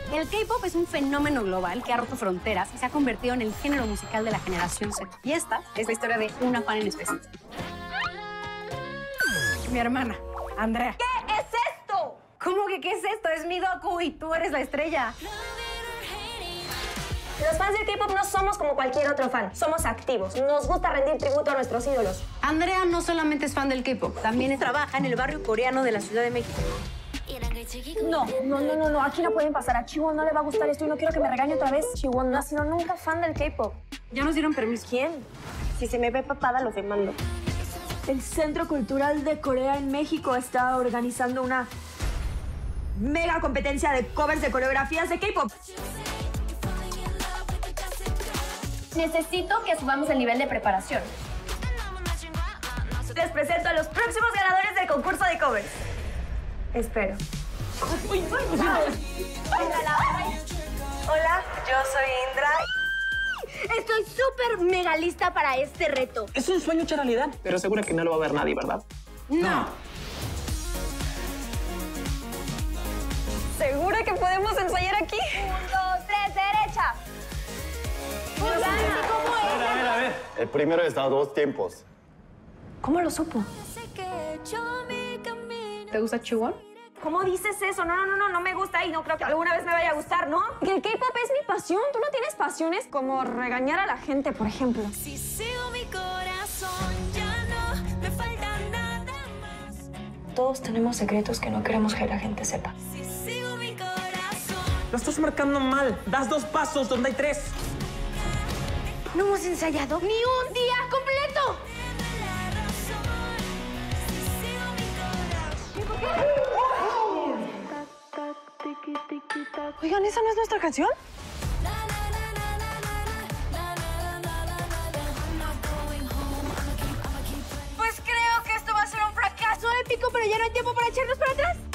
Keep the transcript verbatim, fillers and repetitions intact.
El K-pop es un fenómeno global que ha roto fronteras y se ha convertido en el género musical de la generación Z. Y esta es la historia de una fan en específico. Mi hermana, Andrea. ¿Qué es esto? ¿Cómo que qué es esto? Es mi docu y tú eres la estrella. Los fans del K-pop no somos como cualquier otro fan. Somos activos. Nos gusta rendir tributo a nuestros ídolos. Andrea no solamente es fan del K-pop, también trabaja en el barrio coreano de la Ciudad de México. No, no, no, no, no. Aquí no pueden pasar. A Chiwon no le va a gustar esto y no quiero que me regañe otra vez. Chiwon no ha sido nunca fan del K-pop. Ya nos dieron permiso. ¿Quién? Si se me ve papada, los demando. El Centro Cultural de Corea en México está organizando una mega competencia de covers de coreografías de K-pop. Necesito que subamos el nivel de preparación. Les presento a los próximos ganadores del concurso de covers. Espero. Hola, yo soy Indra. Estoy súper mega lista para este reto. Es un sueño hecho realidad, pero seguro que no lo va a ver nadie, ¿verdad? No. ¿Segura que podemos ensayar aquí? Un, dos, tres, derecha. ¿Cómo A ver, a ver, a ver. El primero es a dos tiempos. ¿Cómo lo supo? ¿Te gusta Chiwon? ¿Cómo dices eso? No, no, no, no, no me gusta y no creo que alguna vez me vaya a gustar, ¿no? Que el K-pop es mi pasión. ¿Tú no tienes pasiones como regañar a la gente, por ejemplo? Si sigo mi corazón, ya no me falta nada más. Todos tenemos secretos que no queremos que la gente sepa. Si sigo mi corazón. Lo estás marcando mal. Das dos pasos donde hay tres. No hemos ensayado ni un día completo. La razón. Si sigo mi corazón. Oigan, ¿esa no es nuestra canción? Pues creo que esto va a ser un fracaso épico, pero ya no hay tiempo para echarnos para atrás.